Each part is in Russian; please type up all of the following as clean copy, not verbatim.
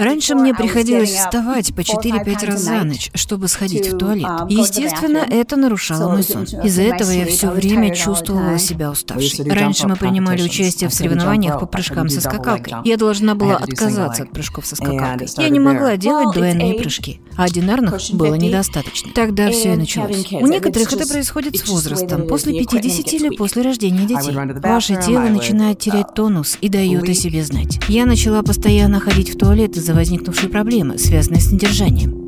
Раньше мне приходилось вставать по 4-5 раз за ночь, чтобы сходить в туалет. Естественно, это нарушало мой сон. Из-за этого я все время чувствовала себя уставшей. Раньше мы принимали участие в соревнованиях по прыжкам со скакалкой. Я должна была отказаться от прыжков со скакалкой. Я не могла делать двойные прыжки, а одинарных было недостаточно. Тогда все и началось. У некоторых это происходит с возрастом, после 50 или после рождения детей. Ваше тело начинает терять тонус и дает о себе знать. Я начала постоянно ходить в туалет из-за возникнувшей проблемы, связанной с недержанием.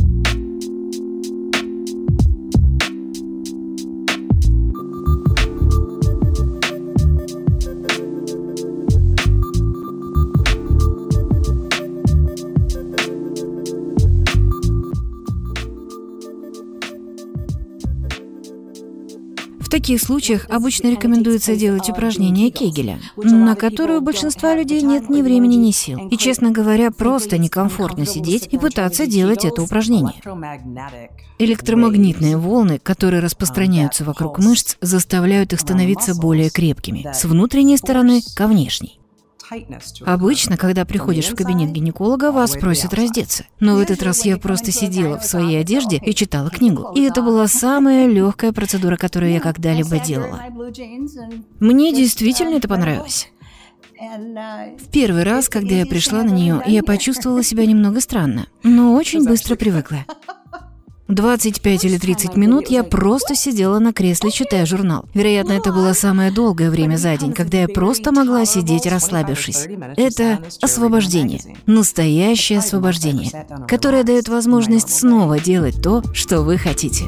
В таких случаях обычно рекомендуется делать упражнения Кегеля, на которые у большинства людей нет ни времени, ни сил. И, честно говоря, просто некомфортно сидеть и пытаться делать это упражнение. Электромагнитные волны, которые распространяются вокруг мышц, заставляют их становиться более крепкими, с внутренней стороны ко внешней. Обычно, когда приходишь в кабинет гинеколога, вас просят раздеться. Но в этот раз я просто сидела в своей одежде и читала книгу. И это была самая легкая процедура, которую я когда-либо делала. Мне действительно это понравилось. В первый раз, когда я пришла на нее, я почувствовала себя немного странно, но очень быстро привыкла. 25 или 30 минут я просто сидела на кресле, читая журнал. Вероятно, это было самое долгое время за день, когда я просто могла сидеть, расслабившись. Это освобождение, настоящее освобождение, которое дает возможность снова делать то, что вы хотите.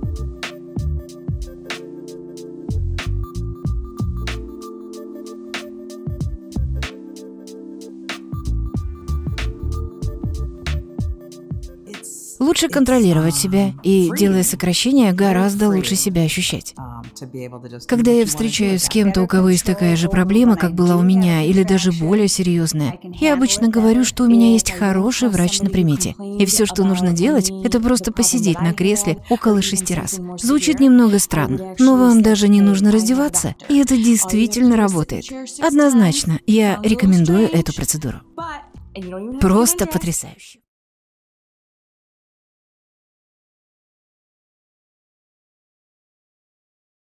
Лучше контролировать себя и, делая сокращения, гораздо лучше себя ощущать. Когда я встречаюсь с кем-то, у кого есть такая же проблема, как была у меня, или даже более серьезная, я обычно говорю, что у меня есть хороший врач на примете. И все, что нужно делать, это просто посидеть на кресле около 6 раз. Звучит немного странно, но вам даже не нужно раздеваться, и это действительно работает. Однозначно, я рекомендую эту процедуру. Просто потрясающе.